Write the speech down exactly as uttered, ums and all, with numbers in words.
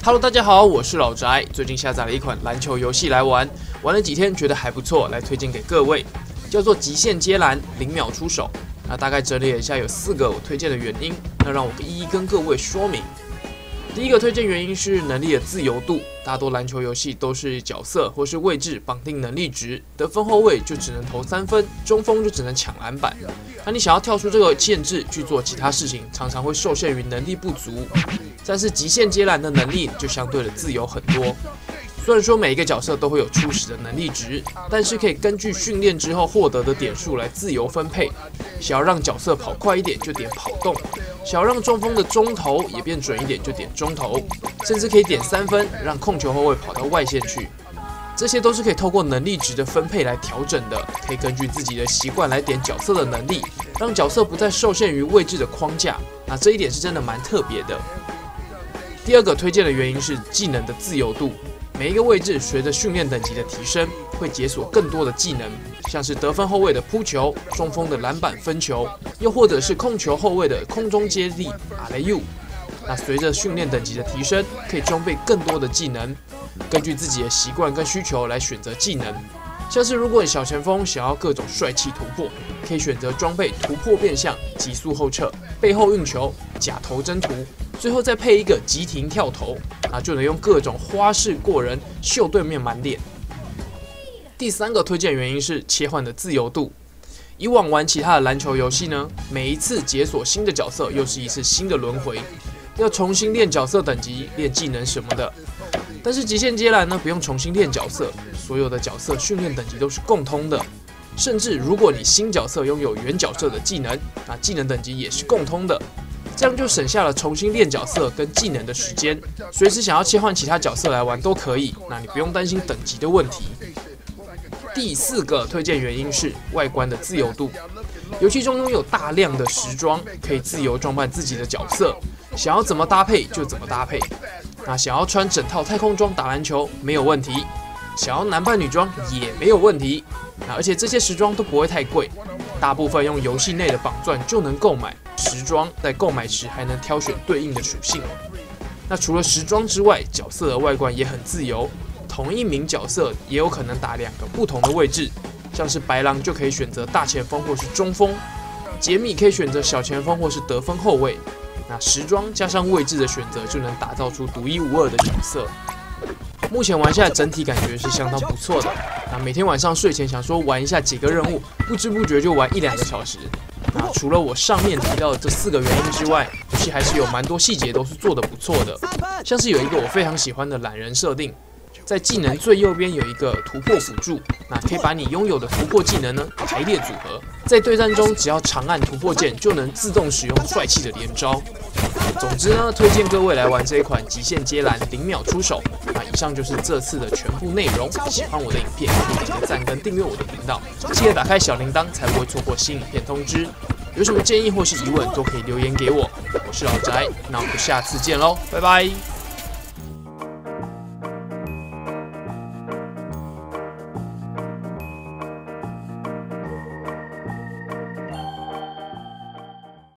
Hello， 大家好，我是老宅。最近下载了一款篮球游戏来玩，玩了几天觉得还不错，来推荐给各位，叫做《极限接篮》，零秒出手。那大概整理了一下，有四个我推荐的原因，那让我一一跟各位说明。第一个推荐原因是能力的自由度，大多篮球游戏都是角色或是位置绑定能力值，得分后卫就只能投三分，中锋就只能抢篮板。那你想要跳出这个限制去做其他事情，常常会受限于能力不足。但是极限接篮的能力就相对的自由很多。虽然说每一个角色都会有初始的能力值，但是可以根据训练之后获得的点数来自由分配。想要让角色跑快一点就点跑动，想要让中锋的中投也变准一点就点中投，甚至可以点三分，让控球后卫跑到外线去。这些都是可以透过能力值的分配来调整的，可以根据自己的习惯来点角色的能力，让角色不再受限于位置的框架。那这一点是真的蛮特别的。第二个推荐的原因是技能的自由度。每一个位置随着训练等级的提升，会解锁更多的技能，像是得分后卫的扑球、中锋的篮板分球，又或者是控球后卫的空中接力阿雷柚。那随着训练等级的提升，可以装备更多的技能，根据自己的习惯跟需求来选择技能。像是如果你小前锋想要各种帅气突破，可以选择装备突破变向、急速后撤、背后运球、假投真突。最后再配一个急停跳投，啊，就能用各种花式过人秀对面满脸。第三个推荐原因是切换的自由度。以往玩其他的篮球游戏呢，每一次解锁新的角色又是一次新的轮回，要重新练角色等级、练技能什么的。但是极限接篮呢，不用重新练角色，所有的角色训练等级都是共通的。甚至如果你新角色拥有原角色的技能，那技能等级也是共通的。这样就省下了重新练角色跟技能的时间，随时想要切换其他角色来玩都可以，那你不用担心等级的问题。第四个推荐原因是外观的自由度。游戏中拥有大量的时装，可以自由装扮自己的角色，想要怎么搭配就怎么搭配。那想要穿整套太空装打篮球没有问题，想要男扮女装也没有问题。那而且这些时装都不会太贵，大部分用游戏内的绑钻就能购买。时装在购买时还能挑选对应的属性。那除了时装之外，角色的外观也很自由。同一名角色也有可能打两个不同的位置，像是白狼就可以选择大前锋或是中锋，杰米可以选择小前锋或是得分后卫。那时装加上位置的选择，就能打造出独一无二的角色。目前玩下来整体感觉是相当不错的。那每天晚上睡前想说玩一下几个任务，不知不觉就玩一两个小时。那除了我上面提到的这四个原因之外，游戏还是有蛮多细节都是做得不错的，像是有一个我非常喜欢的懒人设定，在技能最右边有一个突破辅助，那可以把你拥有的突破技能呢排列组合，在对战中只要长按突破键就能自动使用帅气的连招。总之呢，推荐各位来玩这一款极限接篮零秒出手。那以上就是这次的全部内容。喜欢我的影片，可以点个赞跟订阅我的频道，记得打开小铃铛，才不会错过新影片通知。有什么建议或是疑问，都可以留言给我。我是老宅，那我们下次见喽，拜拜。